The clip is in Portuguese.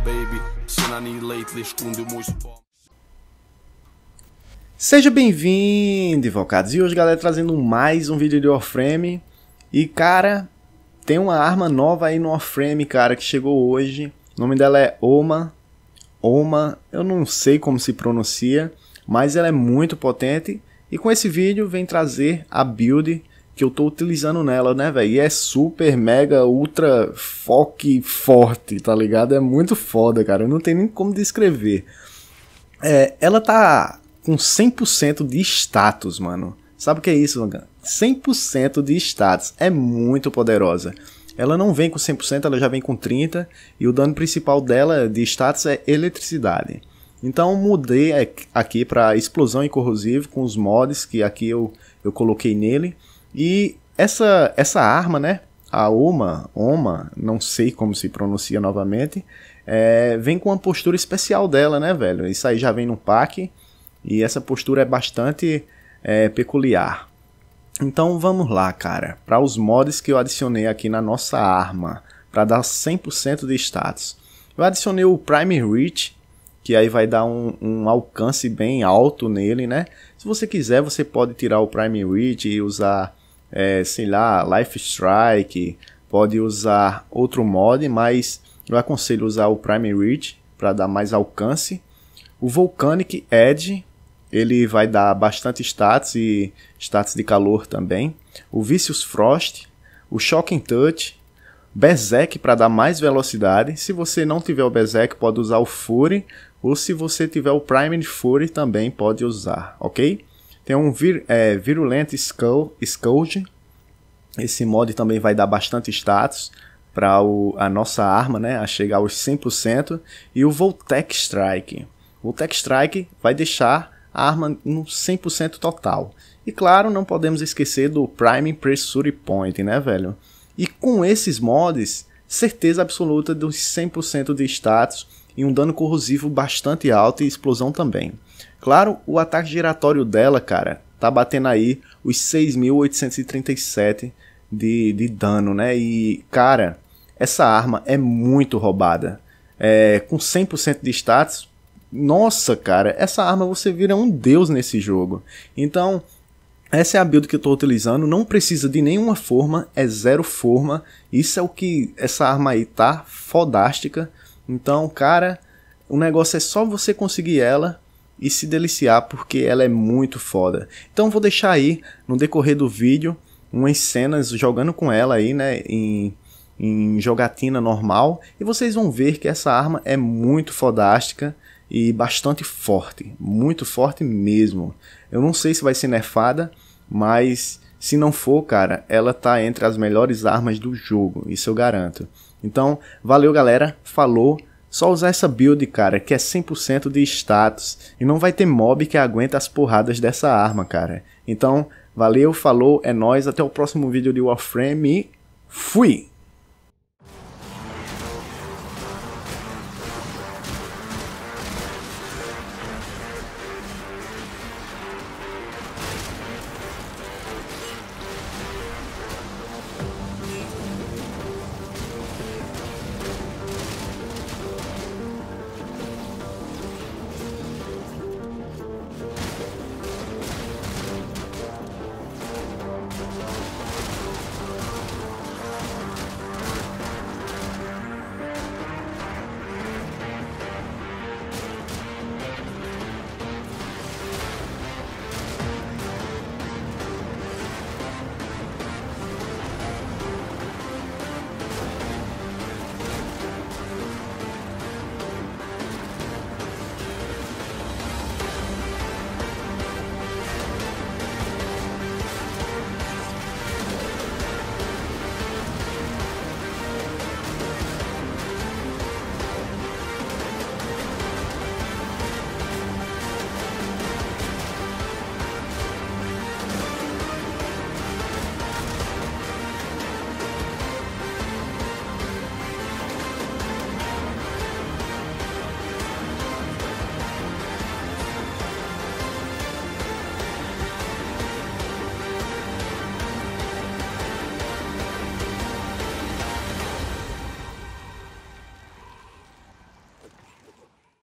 Seja bem-vindo, invocados. E hoje, galera, trazendo mais um vídeo de Warframe. E, cara, tem uma arma nova aí no Warframe, cara, que chegou hoje. O nome dela é Oma. Oma, eu não sei como se pronuncia, mas ela é muito potente. E com esse vídeo vem trazer a build que eu tô utilizando nela, né, velho? E é super, mega, ultra forte, tá ligado? É muito foda, cara. Eu não tenho nem como descrever. Ela tá com 100% de status, mano. Sabe o que é isso, mano? 100% de status. É muito poderosa. Ela não vem com 100%, ela já vem com 30%. E o dano principal dela de status é eletricidade. Então mudei aqui para explosão e corrosivo com os mods que aqui eu coloquei nele. E essa arma, né? A Oma, não sei como se pronuncia novamente. Vem com uma postura especial dela, né, velho? Isso aí já vem no pack. E essa postura é bastante peculiar. Então vamos lá, cara, para os mods que eu adicionei aqui na nossa arma, para dar 100% de status. Eu adicionei o Prime Reach, que aí vai dar um alcance bem alto nele, né? Se você quiser, você pode tirar o Prime Reach e usar, sei lá, Life Strike, pode usar outro mod, mas eu aconselho usar o Prime Reach para dar mais alcance. O Volcanic Edge, ele vai dar bastante status e status de calor também. O Vicious Frost, o Shocking Touch, Berserk para dar mais velocidade. Se você não tiver o Berserk, pode usar o Fury. Ou se você tiver o Primed Fury, também pode usar, ok? Tem um Virulent Scourge. Esse mod também vai dar bastante status para a nossa arma, né, a chegar aos 100%. E o Voltec Strike. O Voltec Strike vai deixar a arma no 100% total. E claro, não podemos esquecer do Prime Pressure Point, né, velho? E com esses mods, certeza absoluta dos 100% de status e um dano corrosivo bastante alto e explosão também. Claro, o ataque giratório dela, cara, tá batendo aí os 6.837 de dano, né? E, cara, essa arma é muito roubada. Com 100% de status, nossa, cara, essa arma você vira um deus nesse jogo. Então, essa é a build que eu estou utilizando. Não precisa de nenhuma forma, é 0 forma. Isso é o que essa arma aí tá fodástica. Então, cara, o negócio é só você conseguir ela e se deliciar, porque ela é muito foda. Então, vou deixar aí no decorrer do vídeo umas cenas jogando com ela aí, né, em jogatina normal. E vocês vão ver que essa arma é muito fodástica e bastante forte, muito forte mesmo. Eu não sei se vai ser nerfada, mas se não for, cara, ela tá entre as melhores armas do jogo, isso eu garanto. Então, valeu, galera, falou. Só usar essa build, cara, que é 100% de status e não vai ter mob que aguenta as porradas dessa arma, cara. Então, valeu, falou, é nóis, até o próximo vídeo de Warframe e fui!